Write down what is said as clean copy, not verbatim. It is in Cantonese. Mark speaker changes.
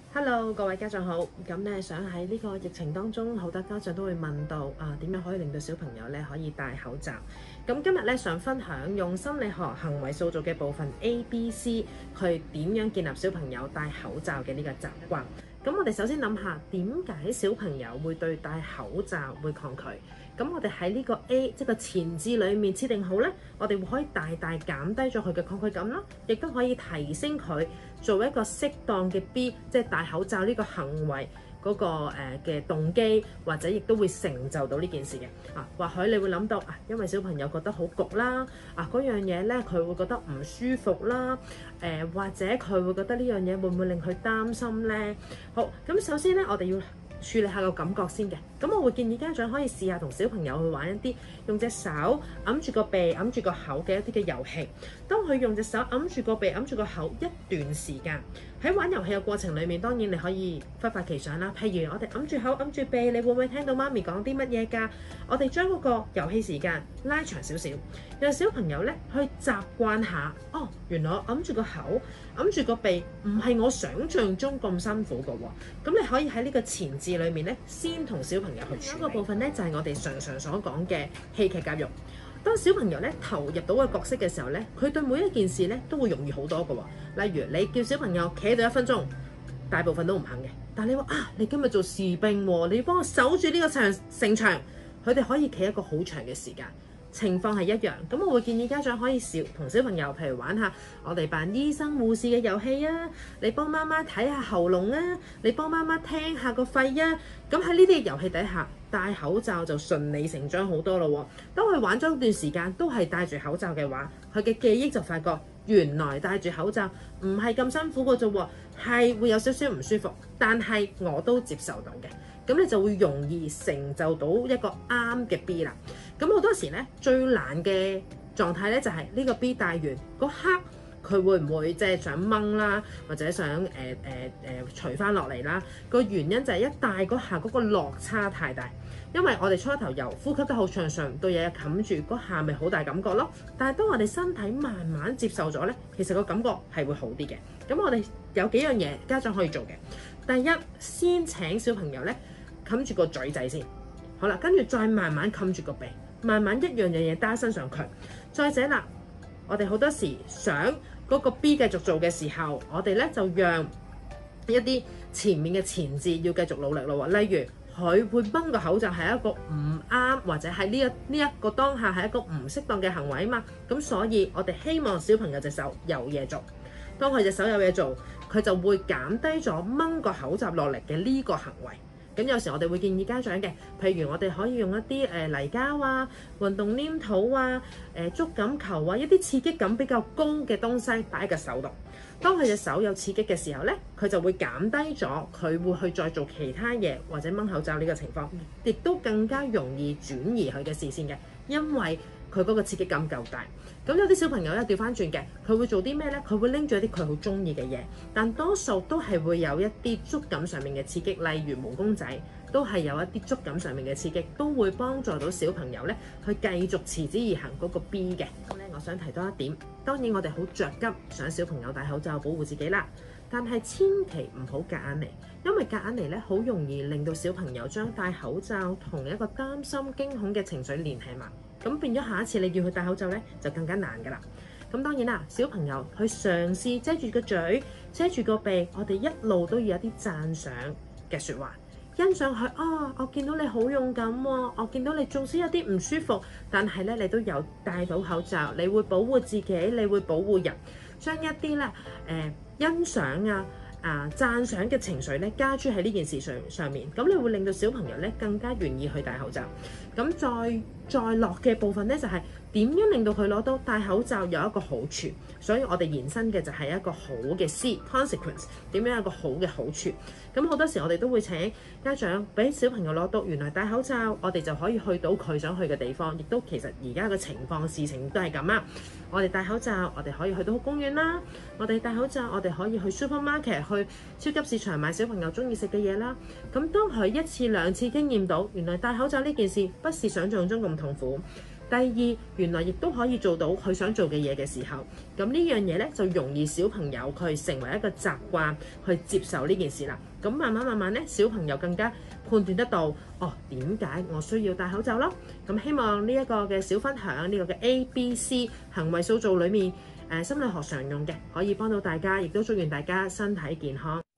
Speaker 1: Hello，各位家長好。咁咧想喺呢個疫情當中，好多家長都會問到點樣可以令到小朋友咧可以戴口罩？咁今日咧想分享用心理學行為塑造嘅部分 ABC 去點樣建立小朋友戴口罩嘅呢個習慣。咁我哋首先諗下點解小朋友會對戴口罩會抗拒？咁我哋喺呢個 A 即係個前置裡面設定好呢，我哋會可以大大減低咗佢嘅抗拒感啦，亦都可以提升佢做一個適當嘅 B， 即係戴口罩呢個行為嗰個嘅動機，或者亦都會成就到呢件事嘅。或許你會諗到因為小朋友覺得好焗啦，嗰樣嘢呢佢會覺得唔舒服啦，或者佢會覺得呢樣嘢會唔會令佢擔心呢？好，咁首先呢，我哋要處理下個感覺先嘅，咁我會建議家長可以試下同小朋友去玩一啲用隻手揞住個鼻、揞住個口嘅一啲嘅遊戲。當佢用隻手揞住個鼻、揞住個口一段時間，喺玩遊戲嘅過程裡面，當然你可以忽發奇想啦。譬如我哋揞住口、揞住鼻，你會唔會聽到媽咪講啲乜嘢㗎？我哋將嗰個遊戲時間拉長少少，讓小朋友咧去習慣下，原來我揞住個口、揞住個鼻唔係我想象中咁辛苦㗎喎。咁你可以喺呢個前置裏面咧，先同小朋友去處理。嗰個部分咧就係我哋常常所講嘅戲劇教育。當小朋友咧投入到個角色嘅時候咧，佢對每一件事咧都會容易好多㗎喎。例如你叫小朋友企喺度1分鐘，大部分都唔肯嘅。但係你話你今日做士兵喎，你要幫我守住呢個城牆，佢哋可以企一個好長嘅時間。情況係一樣，咁我會建議家長可以同小朋友，譬如玩下我哋扮醫生護士嘅遊戲啊，你幫媽媽睇下喉嚨啊，你幫媽媽聽下個肺啊，咁喺呢啲遊戲底下，戴口罩就順理成章好多咯喎。當佢玩咗一段時間都係戴住口罩嘅話，佢嘅記憶就發覺原來戴住口罩唔係咁辛苦嘅啫喎，係會有少少唔舒服，但係我都接受到嘅。咁你就會容易成就到一個啱嘅 B 啦。咁好多時咧，最難嘅狀態咧就係呢個 B 戴完嗰刻，佢會唔會即係想掹啦，或者想除翻落嚟啦？個原因就係一戴嗰下嗰個落差太大，因為我哋初頭由呼吸得好暢順到嘢冚住嗰下，咪好大感覺咯。但係當我哋身體慢慢接受咗咧，其實個感覺係會好啲嘅。咁我哋有幾樣嘢家長可以做嘅。第一，先請小朋友咧冚住個嘴仔先，好啦，跟住再慢慢冚住個鼻，慢慢一樣嘢加身上佢。再者啦，我哋好多時想嗰個 B 繼續做嘅時候，我哋咧就讓一啲前面嘅前置要繼續努力咯。例如佢會掹個口罩係一個唔啱，或者係呢一個當下係一個唔適當嘅行為啊嘛。咁所以我哋希望小朋友隻手有嘢做。當佢隻手有嘢做，佢就會減低咗掹個口罩落嚟嘅呢個行為。咁有時我哋會建議家長嘅，譬如我哋可以用一啲泥膠啊、運動黏土啊、觸感球啊，一啲刺激感比較高嘅東西擺喺個手度。當佢隻手有刺激嘅時候咧，佢就會減低咗，佢會去再做其他嘢或者掹口罩呢個情況，亦都更加容易轉移佢嘅視線嘅，因為佢嗰個刺激感夠大。咁有啲小朋友咧調翻轉嘅，佢會做啲咩咧？佢會拎住一啲佢好中意嘅嘢，但多數都係會有一啲觸感上面嘅刺激，例如毛公仔都係有一啲觸感上面嘅刺激，都會幫助到小朋友咧去繼續持之以恆嗰個 B 嘅。咁咧，我想提多一點，當然我哋好着急想小朋友戴口罩保護自己啦，但係千祈唔好夾硬嚟，因為夾硬嚟咧好容易令到小朋友將戴口罩同一個擔心驚恐嘅情緒聯繫埋。咁變咗下一次你要佢戴口罩咧，就更加難㗎啦。咁當然啦，小朋友去嘗試遮住個嘴、遮住個鼻，我哋一路都要有啲讚賞嘅説話，欣賞佢。我見到你好勇敢喎，我見到你縱使有啲唔舒服，但係咧你都有戴到口罩，你會保護自己，你會保護人，將一啲咧欣賞讚賞嘅情緒咧加諸喺呢件事上面，咁你會令到小朋友咧更加願意去戴口罩。咁再落嘅部分咧就係點樣令到佢攞到戴口罩有一個好處，所以我哋延伸嘅就係一個好嘅 C consequence， 點樣有一個好嘅好處。咁好多時我哋都會請家長俾小朋友攞到，原來戴口罩我哋就可以去到佢想去嘅地方，亦都其實而家嘅情況事情都係咁啊。我哋戴口罩，我哋可以去到公園啦；我哋戴口罩，我哋可以去 supermarket 去超級市場買小朋友中意食嘅嘢啦。咁當佢1次2次經驗到原來戴口罩呢件事不是想像中咁痛苦， 第二，原來亦都可以做到佢想做嘅嘢嘅時候，咁呢樣嘢咧就容易小朋友佢成為一個習慣去接受呢件事啦。咁慢慢咧，小朋友更加判斷得到，哦，點解我需要戴口罩咯？咁希望呢一個嘅小分享，呢個嘅 ABC 行為塑造裡面，心理學常用嘅，可以幫到大家，亦都祝願大家身體健康。